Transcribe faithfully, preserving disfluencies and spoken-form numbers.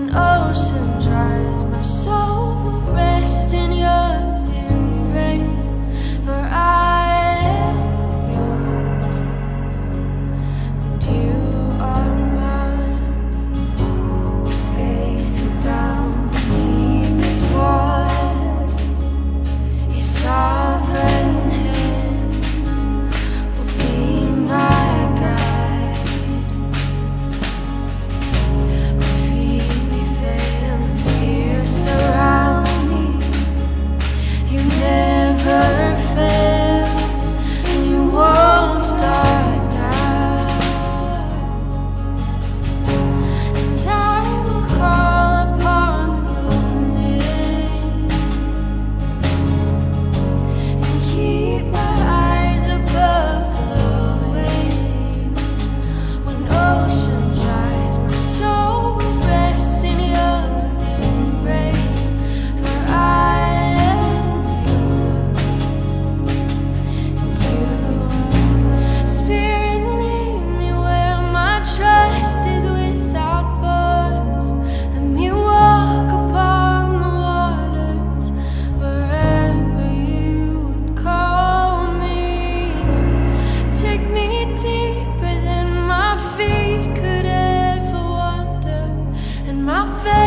ocean dries, my soul will rest in your embrace, for I am yours, and you are mine. Racing down the deepest waters, your sovereign hand will be my guide. Will feed me, fail, and fear surrounds me. You never fail, and you won't start now. And I will call upon your name and keep my eyes above the waves. When oceans rise, my soul will rest in your embrace, for I am yours, and you are. Spirit, lead me where my trust is without borders. Let me walk upon the waters wherever you would call me. Take me deeper than my feet could ever wander, and my faith